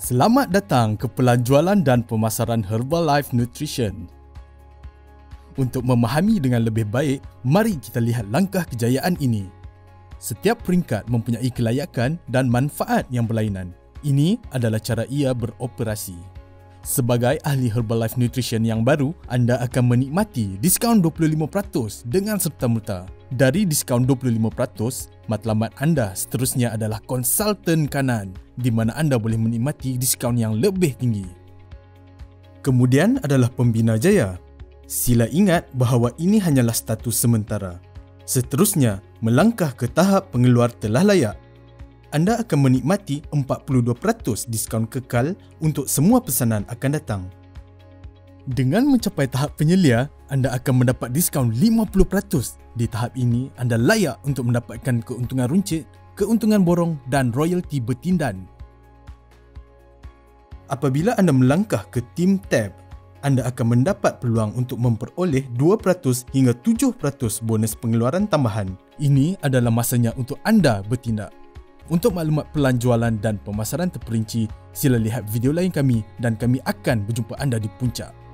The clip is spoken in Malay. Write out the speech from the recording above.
Selamat datang ke Pelanjualan dan Pemasaran Herbalife Nutrition. Untuk memahami dengan lebih baik, mari kita lihat langkah kejayaan ini. Setiap peringkat mempunyai kelayakan dan manfaat yang berlainan. Ini adalah cara ia beroperasi. Sebagai ahli Herbalife Nutrition yang baru, anda akan menikmati diskaun 25% dengan serta-merta. Dari diskaun 25%, matlamat anda seterusnya adalah konsultan kanan, di mana anda boleh menikmati diskaun yang lebih tinggi. Kemudian adalah pembina jaya. Sila ingat bahawa ini hanyalah status sementara. Seterusnya, melangkah ke tahap pengeluar telah layak. Anda akan menikmati 42% diskaun kekal untuk semua pesanan akan datang. Dengan mencapai tahap penyelia, anda akan mendapat diskaun 50%. Di tahap ini, anda layak untuk mendapatkan keuntungan runcit, keuntungan borong dan royalti bertindan. Apabila anda melangkah ke Team Tab, anda akan mendapat peluang untuk memperoleh 2% hingga 7% bonus pengeluaran tambahan. Ini adalah masanya untuk anda bertindak. Untuk maklumat pelanjualan dan pemasaran terperinci, sila lihat video lain kami dan kami akan berjumpa anda di puncak.